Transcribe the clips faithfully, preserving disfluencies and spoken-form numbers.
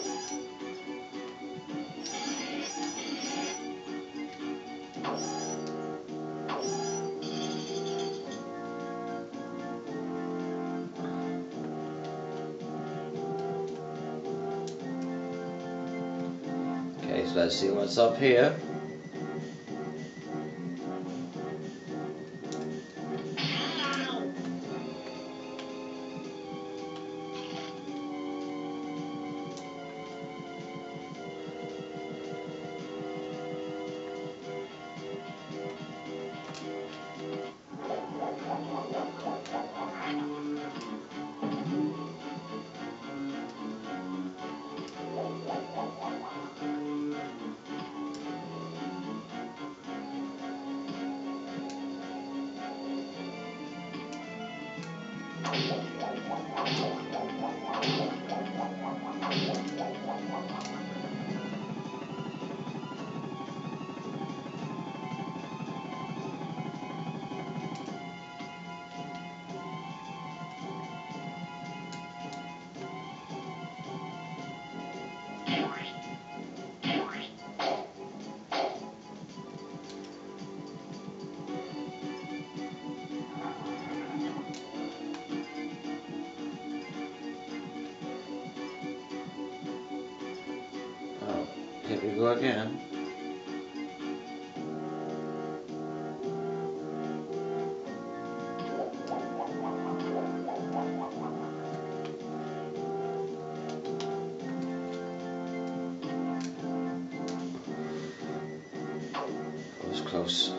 Okay, so let's see what's up here. Oh, here we go again. That was close.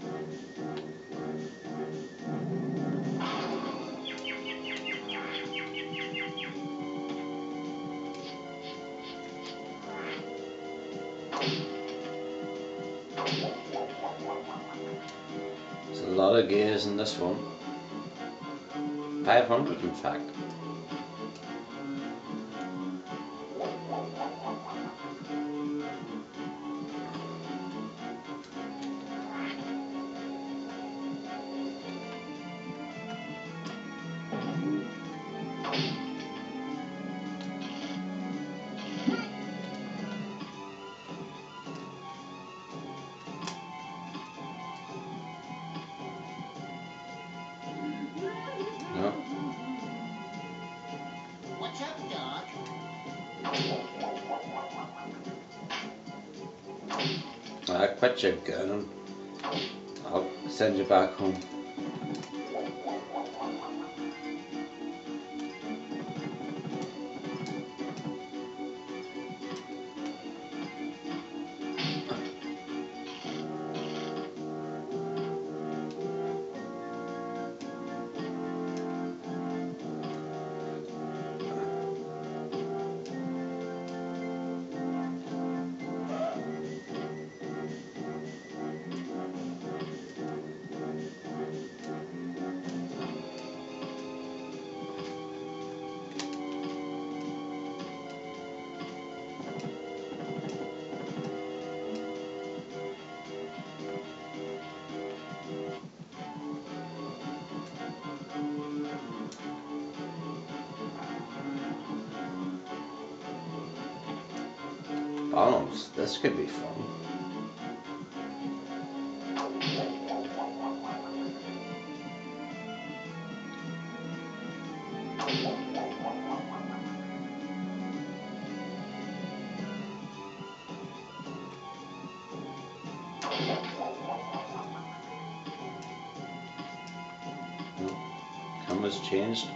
There's a lot of gears in this one. five hundred in fact. No. What's up, dog? I quit your gun and I'll send you back home. Balance, this could be fun. Camera's changed.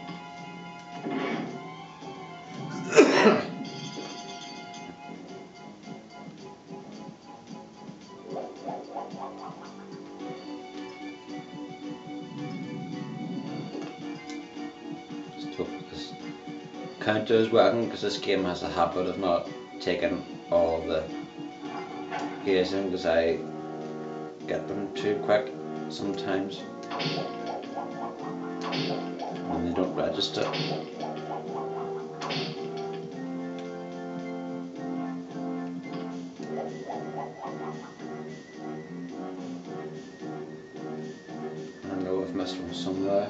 Just hope this counter is working because this game has a habit of not taking all the gears in because I get them too quick sometimes when they don't register. I know I've missed one somewhere.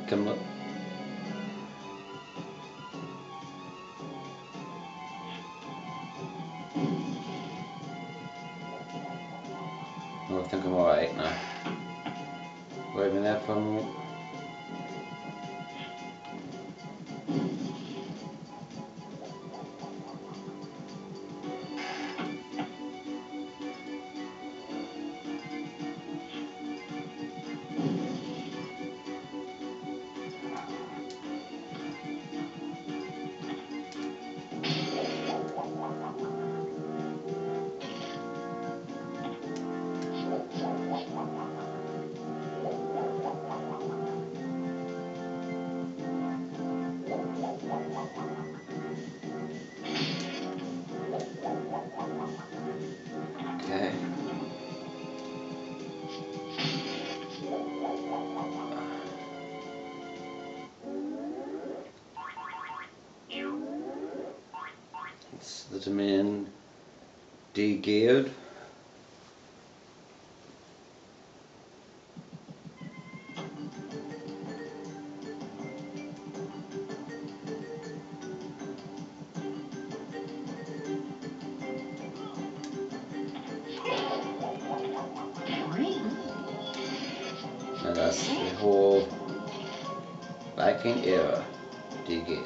Come up. Oh, I think I'm alright now. Wait a minute for a moment. Okay. It's the domain de-geared. And that's the whole Viking era de-geared.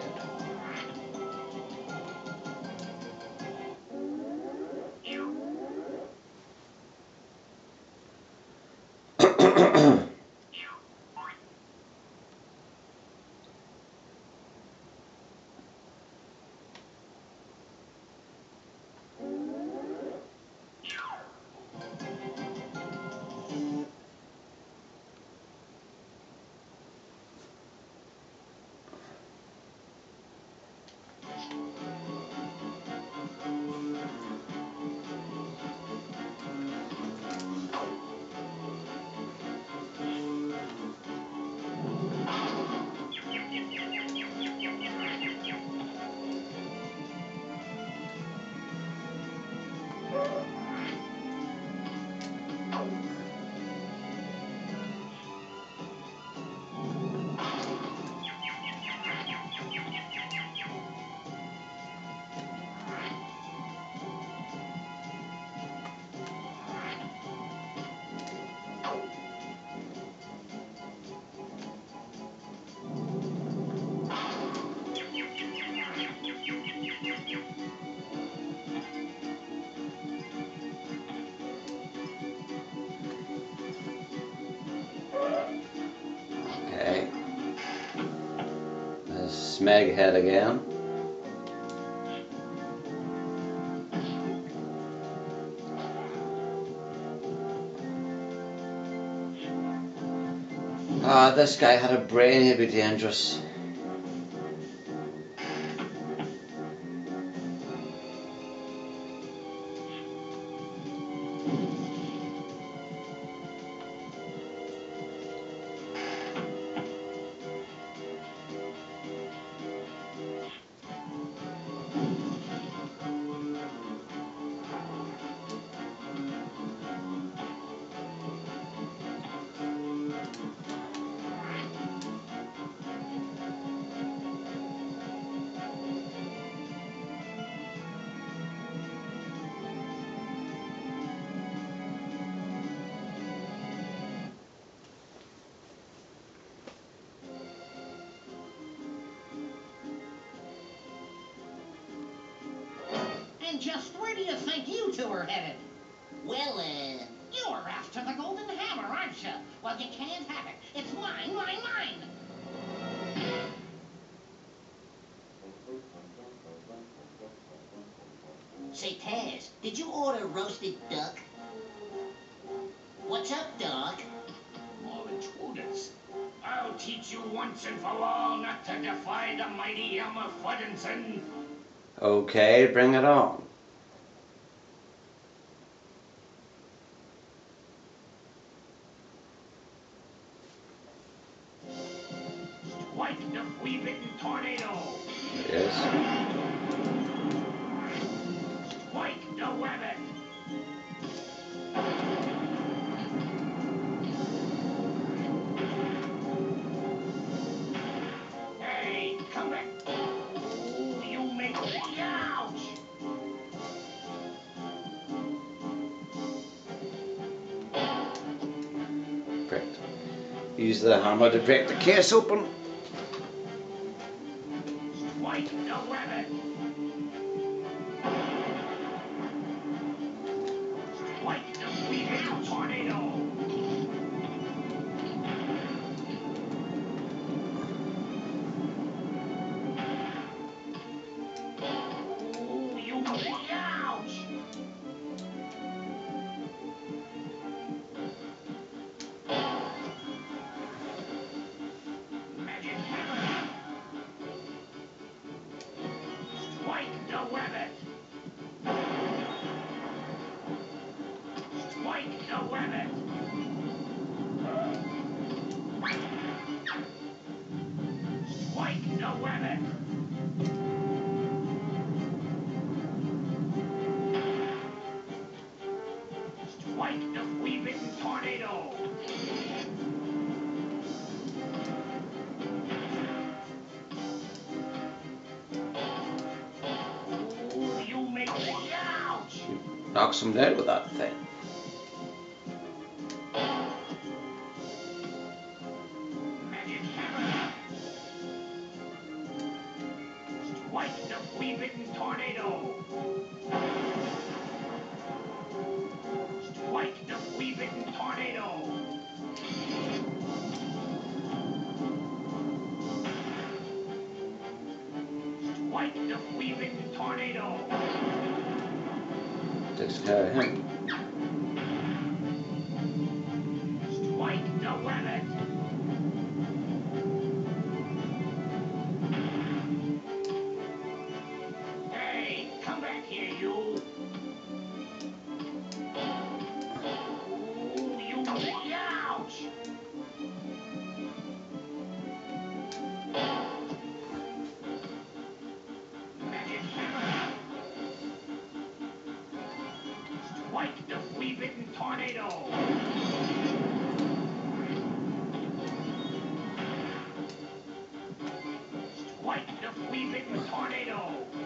Okay. There's Smeg head again. Ah, this guy had a brain, he'd be dangerous. And just where do you think you two are headed? Well, uh... You are after the golden hammer, aren't you? Well, you can't have it. It's mine, mine, mine. Say, Taz, did you order roasted duck? What's up, Doc? More intruders. I'll teach you once and for all not to defy the mighty Elmer Fuddinson. Okay, bring it on. Like the flea-bitten tornado. It is. Like the rabbit. use the hammer to break the case open. Strike the rabbit. Strike the weaving tornado. Ooh, you ouch! Magic hammer. Strike the rabbit. Strike the rabbit. Strike the rabbit. Strike the flea-bitten tornado. Ooh, you make me ouch! Knocks him dead with that thing. Magic hammer. Strike the flea-bitten tornado. Strike the flea-bitten tornado. Strike the flea-bitten tornado. Takes care of him. Strike the rabbit. Hey, come back here, you. Ooh, you ouch! Magic hammer. Strike the flea-bitten tornado. Strike the flea-bitten tornado.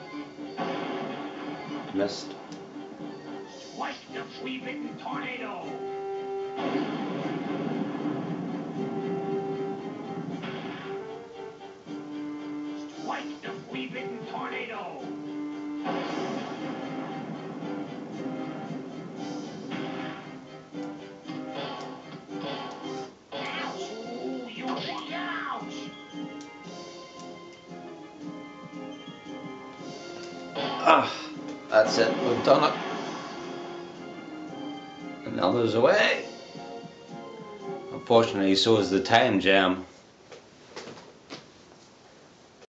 Missed. Strike the flea-bitten tornado. Strike the flea-bitten tornado. Ouch! Ooh, you ouch! Ah, that's it. We've done it. And the other's away. Unfortunately, so is the time jam.